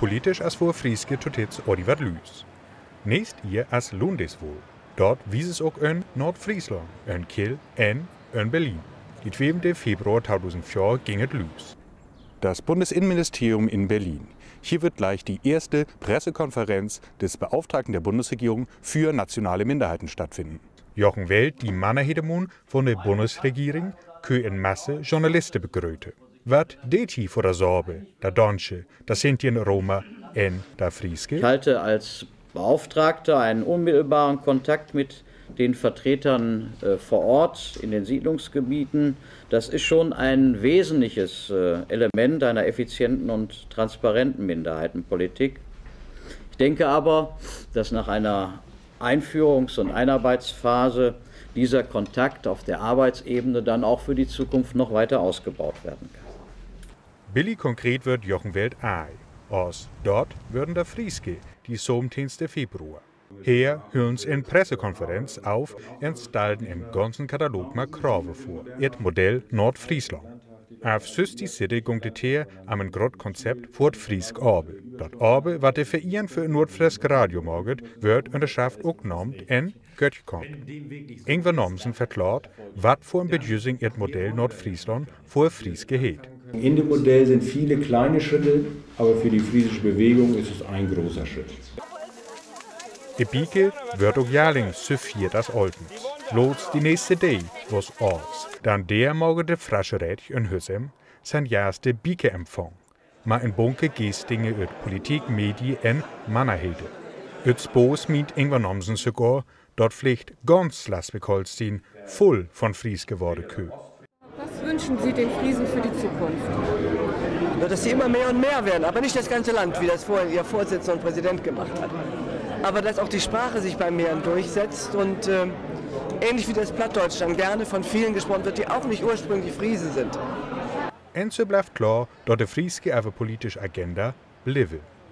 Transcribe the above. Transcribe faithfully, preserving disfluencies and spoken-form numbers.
Politisch als vor Frieske totits Oliver Lüß. Nächst ihr als Lundeswohl. Dort wies es auch in Nordfriesland, in Kiel und in Berlin. Die zweite Februar zweitausendvier ging es los. Das Bundesinnenministerium in Berlin. Hier wird gleich die erste Pressekonferenz des Beauftragten der Bundesregierung für nationale Minderheiten stattfinden. Jochen Welt, die Mannerhedemon von der Bundesregierung, kö in Masse Journalisten begrüßte. Wat det hier vor der Sorbe, der Donsche, der Sinti in Roma und der Frieske? Ich halte als Beauftragter einen unmittelbaren Kontakt mit den Vertretern äh, vor Ort in den Siedlungsgebieten. Das ist schon ein wesentliches äh, Element einer effizienten und transparenten Minderheitenpolitik. Ich denke aber, dass nach einer Einführungs- und Einarbeitsphase dieser Kontakt auf der Arbeitsebene dann auch für die Zukunft noch weiter ausgebaut werden kann. Billy konkret wird Jochen Welt ei. Aus dort würden der Frieske, die somtienste Februar. Hier hören sie in Pressekonferenz auf und stellen im ganzen Katalog mal Kraven vor, ihr Modell Nordfriesland. Auf sechzig Seite gongt es hier am ein grot Konzept für das Friesk Orbe. Das Orbe, was der Verein für Nordfriesk Radio maget, wird in der Schrift auch genannt in Göttkommt. Ingwer Nomsen verklart, was für ein Bedjusing ihr Modell Nordfriesland für Frieske heet. In dem Modell sind viele kleine Schritte, aber für die friesische Bewegung ist es ein großer Schritt. Die Bieke wird auch jährlich süffiert als Oltens. Bloß die nächste Day was aus. Dann der morgen der frische Rätch in Hüssem sein erste Bieke-Empfang. Ma in Bunke Gestinge über Politik, Medien und Mannerhede. Üts Boos mit Ingwer Nomsen sogar, dort pflicht ganz Schleswig-Holstein voll von Fries geworden kö. Was wünschen Sie den Friesen für die Zukunft? Dass sie immer mehr und mehr werden, aber nicht das ganze Land, wie das vorhin Ihr Vorsitzender und Präsident gemacht hat. Aber dass auch die Sprache sich beim Mehren durchsetzt und äh, ähnlich wie das Plattdeutsch dann gerne von vielen gesprochen wird, die auch nicht ursprünglich Friesen sind. Und so bleibt klar, dass die Frieske auf der politischen Agenda bleibt.